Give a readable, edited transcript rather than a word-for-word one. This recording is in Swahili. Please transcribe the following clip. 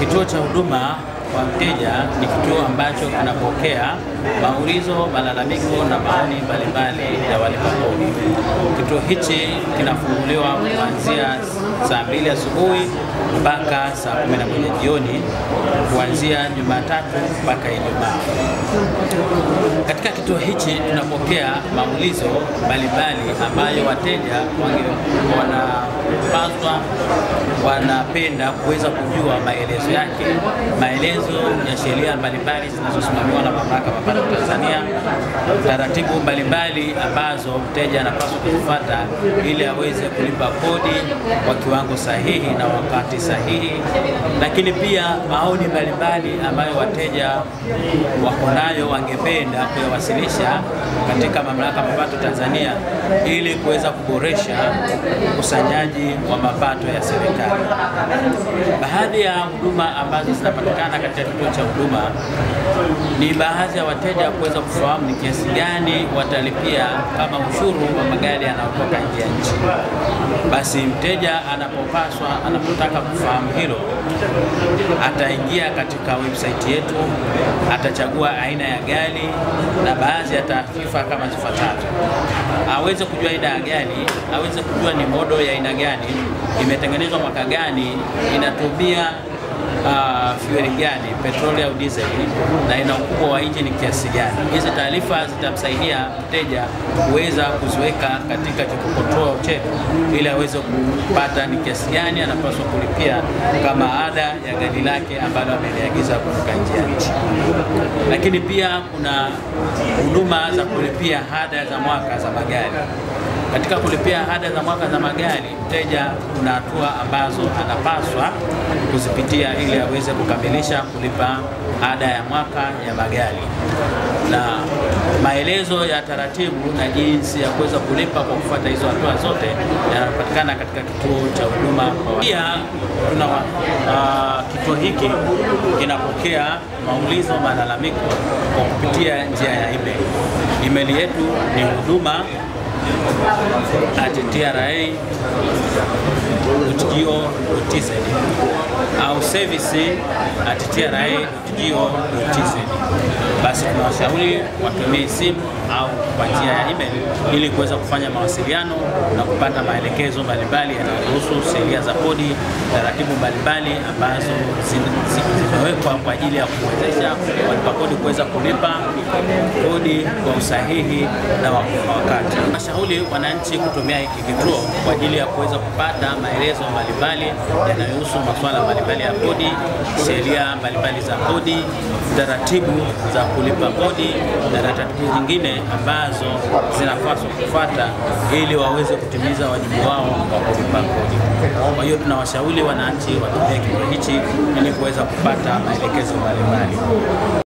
Kituo cha huduma kwa mteja ni kituo ambacho kinapokea maulizo, malalamiko na maoni mbalimbali ya walipa kodi. Kituo hichi kinafunguliwa kuanzia saa 2 asubuhi mpaka saa 11 jioni, kuanzia Jumatatu mpaka Ijumaa. Katika kituo hichi tunapokea maulizo mbalimbali ambayo wateja wanapenda kuweza kujua maelezo yake, maelezo ya sheria mbalimbali zinazosimamiwa na Mamlaka ya Mapato Tanzania, taratibu mbalimbali ambazo mteja anapaswa kufuata ili aweze kulipa kodi kwa kiwango sahihi na wakati sahihi, lakini pia maoni mbalimbali ambayo wateja wako nayo wangependa kuyawasilisha katika Mamlaka ya Mapato Tanzania ili kuweza kuboresha ukusanyaji wa mapato ya serikali. Baadhi ya huduma ambazo zinapatikana katika kituo cha huduma ni baadhi ya wateja kuweza kufahamu ni kiasi gani watalipia kama ushuru wa magari yanayotoka nje ya nchi. Basi mteja anapotaka kufahamu hilo, ataingia katika website yetu, atachagua aina ya gari na baadhi ya taarifa kama zifuatazo: aweze kujua aina ya gari, aweze kujua ni modo ya aina gani, imetengenezwa mwaka gani, inatumia fuel gani, petroli au diesel, na ina ukubwa wa injini kiasi gani. Hizi taarifa zitamsaidia mteja kuweza kuziweka katika kikokotoo chetu ili aweze kupata ni kiasi gani anapaswa kulipia kama ada ya gari lake ambalo ameliagiza kutoka nje ya nchi. Lakini pia kuna huduma za kulipia ada za mwaka za magari. Katika kulipia ada za mwaka za magari, mteja kuna hatua ambazo anapaswa kuzipitia ili aweze kukamilisha kulipa ada ya mwaka ya magari, na maelezo ya taratibu na jinsi ya kuweza kulipa kwa kufuata hizo hatua zote yanapatikana katika kituo cha huduma. Pia kituo hiki kinapokea maulizo, malalamiko kwa kupitia njia ya email. Email yetu ni huduma@tra.go.tz au service@tra.go.tz. Basi tunawashauri watumie simu au kwa njia ya email ili kuweza kufanya mawasiliano na kupata maelekezo mbalimbali yanayohusu sheria za kodi, taratibu mbalimbali ambazo zimewekwa kwa ajili ya kuwezesha walipa kodi kuweza kulipa kodi kwa usahihi na wakati. Tunashauri wananchi kutumia hiki kituo kwa ajili ya kuweza kupata maelezo mbalimbali yanayohusu masuala mbalimbali ya kodi, sheria mbalimbali za kodi, taratibu za kulipa kodi na taratibu nyingine ambazo zinapaswa kufuata ili waweze kutimiza wajibu wao wa kulipa kodi. Kwa hiyo tunawashauri wananchi watumie kituo hichi ili kuweza kupata maelekezo mbalimbali.